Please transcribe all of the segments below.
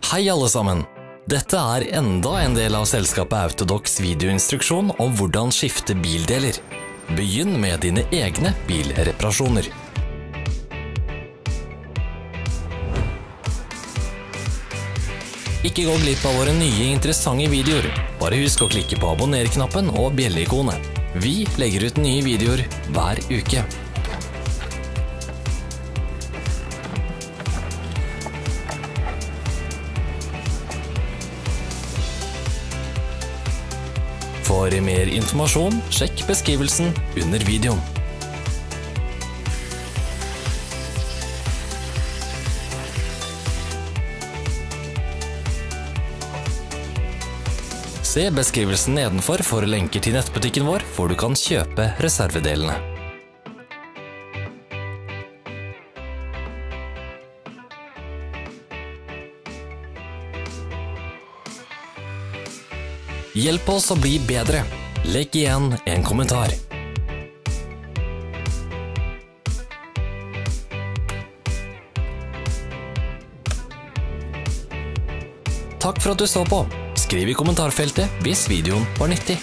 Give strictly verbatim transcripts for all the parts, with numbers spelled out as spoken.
Hei alle sammen! Dette er enda en del av selskapet Autodocs videoinstruksjon om hvordan skifte bildeler. Begynn med dine egne bilreparasjoner. Ikke gå glipp av våre nye interessante videoer. Bare husk å klikke på abonner-knappen og bjelle-ikonet. Vi legger ut nye videoer hver uke. For mer informasjon, sjekk beskrivelsen under videoen. Se beskrivelsen nedenfor for lenker til nettbutikken vår, hvor du kan kjøpe reservedelene. Hjelp oss å bli bedre. Legg igjen en kommentar. Takk for at du så på. Skriv i kommentarfeltet hvis videoen var nyttig.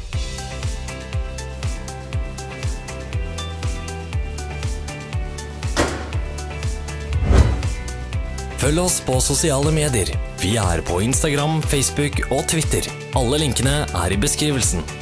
Følg oss på sosiale medier. Vi er på Instagram, Facebook og Twitter. Alle linkene er i beskrivelsen.